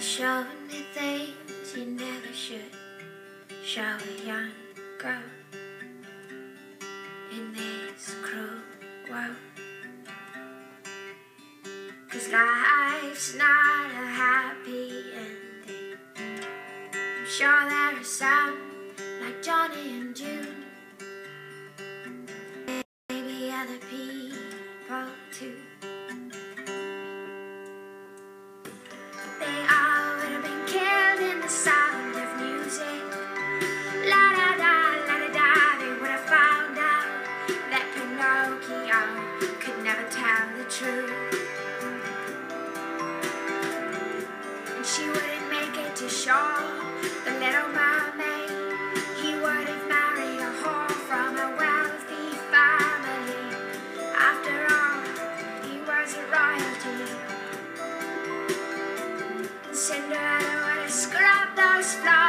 showing me things you never should show a young girl in this cruel world. 'Cause life's not a happy ending. I'm sure there are some like Johnny and June, maybe other people too. They all would have been killed in the sound of music. La da da, la da da. They would have found out that Pinocchio could never tell the truth, and she wouldn't make it to shore. The Little Mermaid, he would have married a whore from a wealthy family. After all, he was a royalty. Cinderella would have scrubbed those floors.